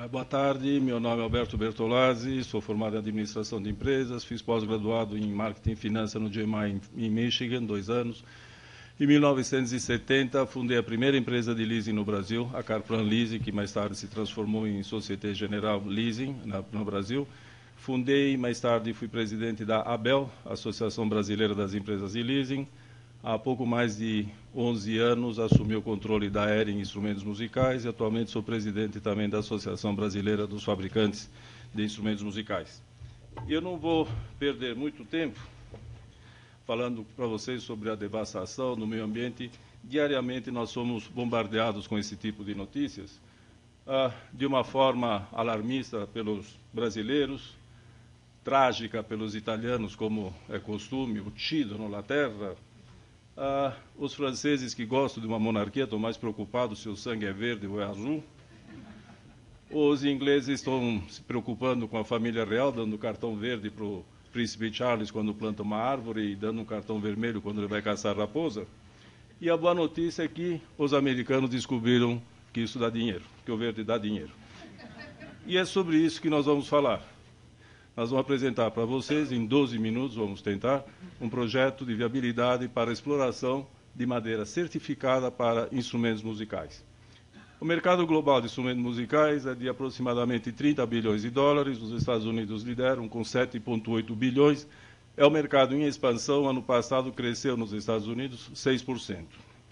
Boa tarde, meu nome é Alberto Bertolazzi, sou formado em Administração de Empresas, fiz pós-graduado em Marketing e Finança no GMI em Michigan, 2 anos. Em 1970, fundei a primeira empresa de leasing no Brasil, a Carplan Leasing, que mais tarde se transformou em Société Générale Leasing no Brasil. Fundei, mais tarde fui presidente da ABEL, Associação Brasileira das Empresas de Leasing. Há pouco mais de 11 anos assumi o controle da Hering Instrumentos Musicais e atualmente sou presidente também da Associação Brasileira dos Fabricantes de Instrumentos Musicais. Eu não vou perder muito tempo falando para vocês sobre a devastação no meio ambiente. Diariamente nós somos bombardeados com esse tipo de notícias, de uma forma alarmista pelos brasileiros, trágica pelos italianos, como é costume, uccidono la terra. Os franceses que gostam de uma monarquia estão mais preocupados se o sangue é verde ou é azul. Os ingleses estão se preocupando com a família real, dando cartão verde para o príncipe Charles quando planta uma árvore e dando um cartão vermelho quando ele vai caçar raposa. E a boa notícia é que os americanos descobriram que isso dá dinheiro, que o verde dá dinheiro. E é sobre isso que nós vamos falar. Nós vamos apresentar para vocês, em 12 minutos, vamos tentar, um projeto de viabilidade para a exploração de madeira certificada para instrumentos musicais. O mercado global de instrumentos musicais é de aproximadamente 30 bilhões de dólares, os Estados Unidos lideram com 7,8 bilhões. É o mercado em expansão, ano passado cresceu nos Estados Unidos 6%.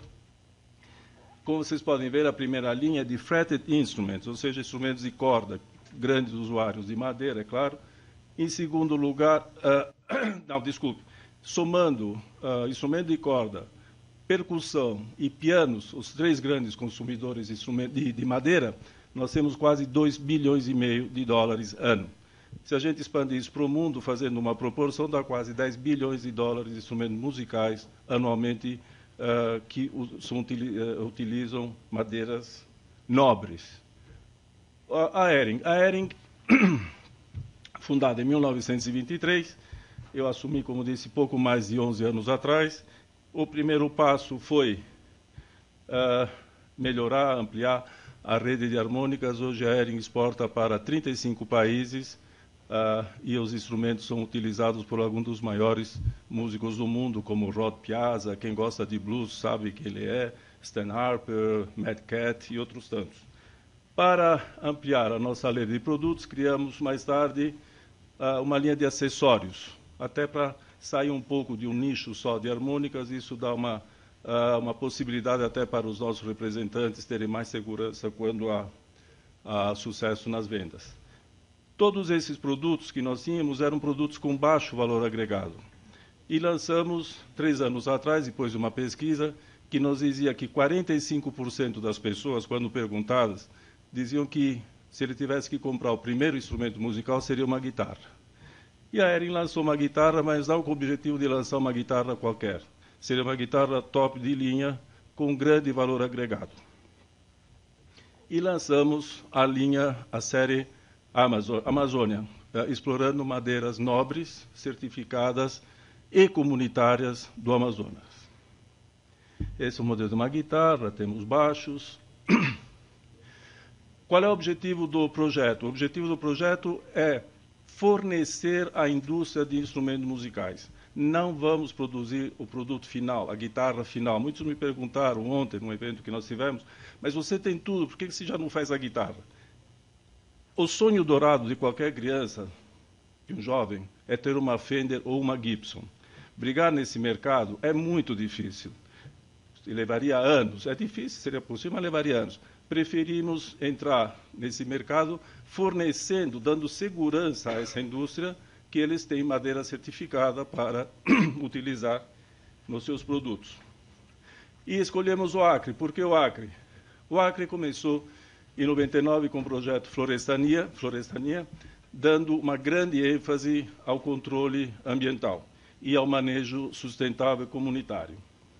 Como vocês podem ver, a primeira linha é de fretted instruments, ou seja, instrumentos de corda, grandes usuários de madeira, é claro. Em segundo lugar, somando instrumento de corda, percussão e pianos, os 3 grandes consumidores de madeira, nós temos quase 2 bilhões e meio de dólares ano. Se a gente expandir isso para o mundo, fazendo uma proporção, dá quase 10 bilhões de dólares de instrumentos musicais anualmente que utilizam madeiras nobres. A Hering fundada em 1923, eu assumi, como disse, pouco mais de 11 anos atrás. O primeiro passo foi melhorar, ampliar a rede de harmônicas. Hoje a Hering exporta para 35 países e os instrumentos são utilizados por alguns dos maiores músicos do mundo, como Rod Piazza, quem gosta de blues sabe que ele é, Stan Harper, Matt Cat e outros tantos. Para ampliar a nossa rede de produtos, criamos mais tarde uma linha de acessórios, até para sair um pouco de um nicho só de harmônicas. Isso dá uma possibilidade até para os nossos representantes terem mais segurança quando há sucesso nas vendas. Todos esses produtos que nós tínhamos eram produtos com baixo valor agregado. E lançamos, 3 anos atrás, depois de uma pesquisa, que nos dizia que 45% das pessoas, quando perguntadas, diziam que se ele tivesse que comprar o primeiro instrumento musical, seria uma guitarra. E a Hering lançou uma guitarra, mas não com o objetivo de lançar uma guitarra qualquer. Seria uma guitarra top de linha, com grande valor agregado. E lançamos a série Amazônia, explorando madeiras nobres, certificadas e comunitárias do Amazonas. Esse é o modelo de uma guitarra, temos baixos. Qual é o objetivo do projeto? O objetivo do projeto é fornecer à indústria de instrumentos musicais. Não vamos produzir o produto final, a guitarra final. Muitos me perguntaram ontem, num evento que nós tivemos, mas você tem tudo, por que você já não faz a guitarra? O sonho dourado de qualquer criança, de um jovem, é ter uma Fender ou uma Gibson. Brigar nesse mercado é muito difícil. Levaria anos. É difícil, seria possível, mas levaria anos. Preferimos entrar nesse mercado fornecendo, dando segurança a essa indústria, que eles têm madeira certificada para utilizar nos seus produtos. E escolhemos o Acre. Por que o Acre? O Acre começou em 99 com o projeto Florestania, dando uma grande ênfase ao controle ambiental e ao manejo sustentável comunitário.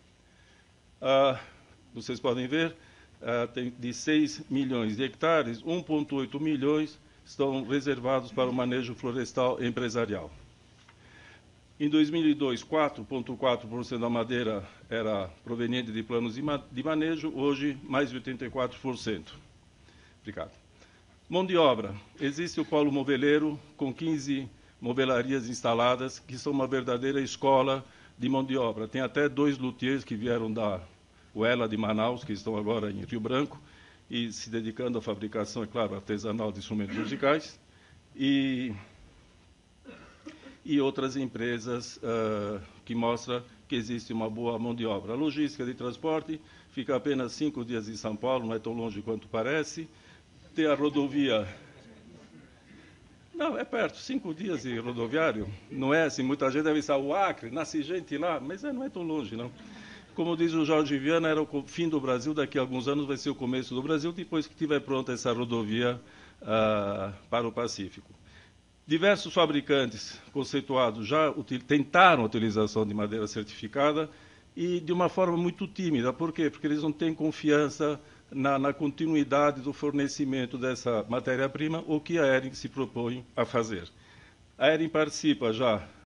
Vocês podem ver, tem de 6 milhões de hectares, 1,8 milhões estão reservados para o manejo florestal empresarial. Em 2002, 4,4% da madeira era proveniente de planos de manejo, hoje mais de 84%. Obrigado. Mão de obra. Existe o Polo Moveleiro, com 15 movelarias instaladas, que são uma verdadeira escola de mão de obra. Tem até 2 luthiers que vieram da UELA de Manaus, que estão agora em Rio Branco, e se dedicando à fabricação, é claro, artesanal de instrumentos musicais, e outras empresas que mostram que existe uma boa mão de obra. A logística de transporte fica apenas 5 dias em São Paulo, não é tão longe quanto parece. Tem a rodovia... Não, é perto, 5 dias de rodoviário. Não é assim, muita gente deve estar o Acre, nasce gente lá, mas não é tão longe, não. Como diz o Jorge Viana, era o fim do Brasil, daqui a alguns anos vai ser o começo do Brasil, depois que estiver pronta essa rodovia para o Pacífico. Diversos fabricantes conceituados já tentaram a utilização de madeira certificada e de uma forma muito tímida. Por quê? Porque eles não têm confiança na continuidade do fornecimento dessa matéria-prima, o que a ERIN se propõe a fazer. A ERIN participa já